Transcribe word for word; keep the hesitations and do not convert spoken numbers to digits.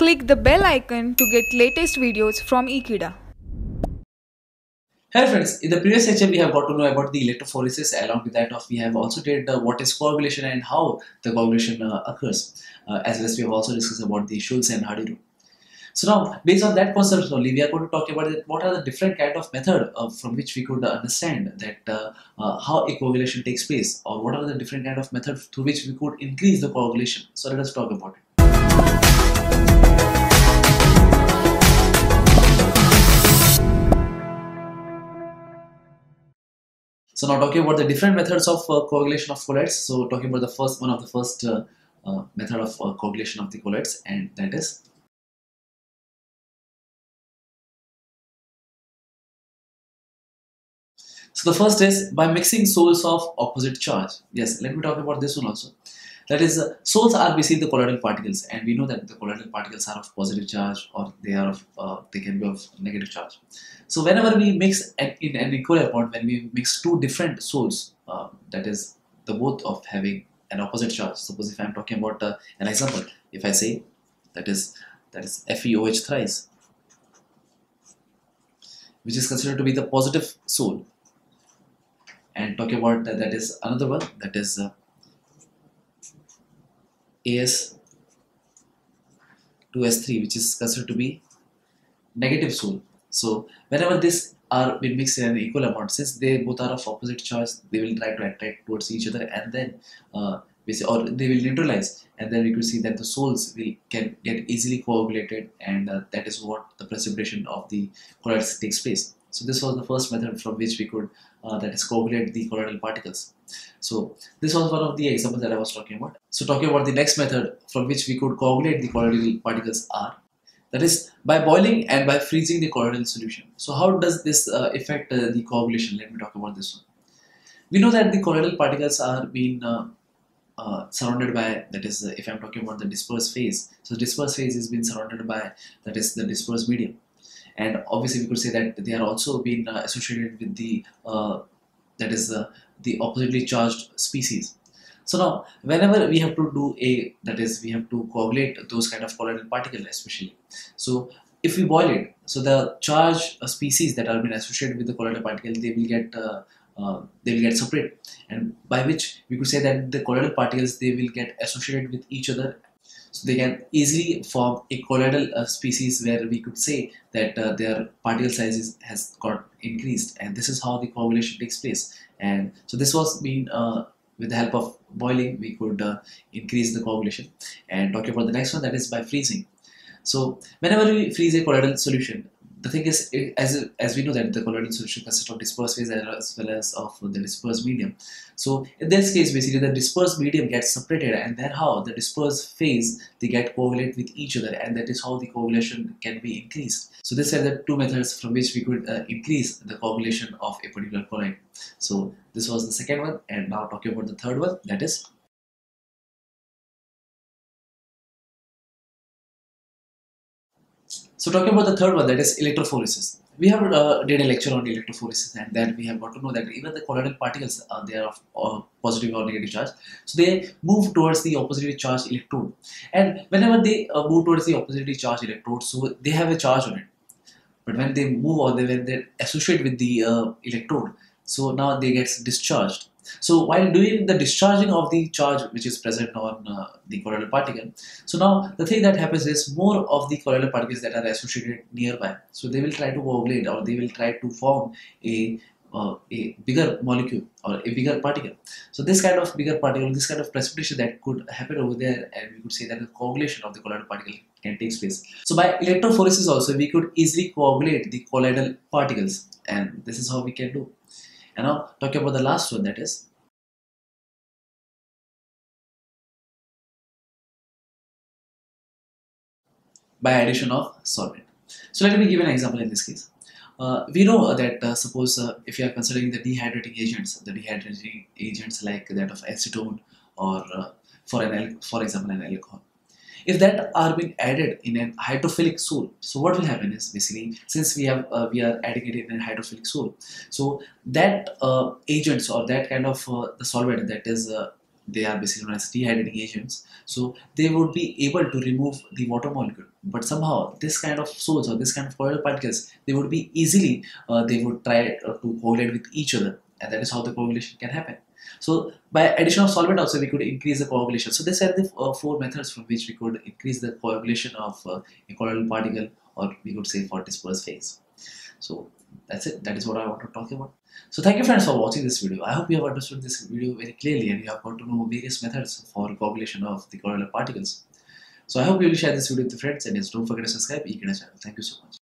Click the bell icon to get latest videos from EKeeda. Hello friends, in the previous lecture we have got to know about the electrophoresis. Along with that of we have also did uh, what is coagulation and how the coagulation uh, occurs, uh, as well as we have also discussed about the Schulze and Hardy rule. So now, based on that concept only, we are going to talk about it, what are the different kind of method uh, from which we could uh, understand that uh, uh, how a coagulation takes place, or what are the different kind of methods through which we could increase the coagulation. So let us talk about it. So now talking about the different methods of uh, coagulation of colloids. So talking about the first one of the first uh, uh, method of uh, coagulation of the colloids, and that is so the first is by mixing soles of opposite charge. Yes, let me talk about this one also. That is, uh, soles are basically the colloidal particles, and we know that the colloidal particles are of positive charge, or they are of uh, they can be of negative charge. So whenever we mix an, in an equal amount, when we mix two different soles, uh, that is the both of having an opposite charge. Suppose if I am talking about uh, an example, if I say that is that is FeOH thrice, which is considered to be the positive sole, and talking about uh, that is another one, that is uh, A S two S three, which is considered to be negative sole. So whenever this are been mixed in an equal amount, since they both are of opposite charge, they will try to attract towards each other, and then uh, or they will neutralize, and then we could see that the soles will can get easily coagulated, and uh, that is what the precipitation of the colloids takes place. So this was the first method from which we could uh, that is coagulate the colloidal particles. So this was one of the examples that I was talking about. So talking about the next method from which we could coagulate the colloidal particles are, that is by boiling and by freezing the colloidal solution. So how does this uh, affect uh, the coagulation? Let me talk about this one. We know that the colloidal particles are being uh, uh, surrounded by, that is uh, if I am talking about the dispersed phase. So dispersed phase is being surrounded by, that is the dispersed medium. And obviously we could say that they are also being uh, associated with the uh, that is uh, the oppositely charged species. So now whenever we have to do a, that is we have to coagulate those kind of colloidal particles especially. So if we boil it, so the charge uh, species that are being associated with the colloidal particle, they will get uh, uh, they will get separate, and by which we could say that the colloidal particles, they will get associated with each other. So they can easily form a colloidal uh, species where we could say that uh, their particle size is, has got increased, and this is how the coagulation takes place. And so this was being uh, with the help of boiling, we could uh, increase the coagulation. And talking about the next one, that is by freezing. So whenever we freeze a colloidal solution, the thing is, as as we know that the colloidal solution consists of dispersed phase as well as of the dispersed medium. So in this case, basically the dispersed medium gets separated, and then how the dispersed phase, they get coagulate with each other, and that is how the coagulation can be increased. So these are the two methods from which we could uh, increase the coagulation of a particular colloid. So this was the second one, and now talking about the third one, that is So talking about the third one, that is electrophoresis. We have uh, did a lecture on electrophoresis, and then we have got to know that even the colloidal particles, uh, they are of uh, positive or negative charge. So they move towards the oppositely charged electrode, and whenever they uh, move towards the oppositely charged electrode, so they have a charge on it. But when they move, or they, when they associate with the uh, electrode, so now they get discharged. So while doing the discharging of the charge which is present on uh, the colloidal particle, so now the thing that happens is more of the colloidal particles that are associated nearby, so they will try to coagulate, or they will try to form a uh, a bigger molecule or a bigger particle. So this kind of bigger particle, this kind of precipitation that could happen over there, and we could say that the coagulation of the colloidal particle can take place. So by electrophoresis also, we could easily coagulate the colloidal particles, and this is how we can do. And now talking about the last one, that is by addition of solvent. So let me give an example in this case. Uh, we know that uh, suppose uh, if you are considering the dehydrating agents, the dehydrating agents like that of acetone, or uh, for an for example an alcohol, if that are being added in an hydrophilic sole, so what will happen is, basically since we have uh, we are adding it in a hydrophilic sole, so that uh, agents or that kind of uh, the solvent that is uh, they are basically known as dehydrating agents. So they would be able to remove the water molecule. But somehow this kind of salts or this kind of colloidal particles, they would be easily, uh, they would try uh, to coagulate with each other, and that is how the coagulation can happen. So by addition of solvent also we could increase the coagulation. So these are the uh, four methods from which we could increase the coagulation of uh, a colloidal particle, or we could say for dispersed phase. So that's it. That is what I want to talk about. So thank you friends for watching this video. I hope you have understood this video very clearly and you have got to know various methods for coagulation of the colloidal particles. So I hope you will share this video with your friends, and yes, don't forget to subscribe EKeeda channel. Thank you so much.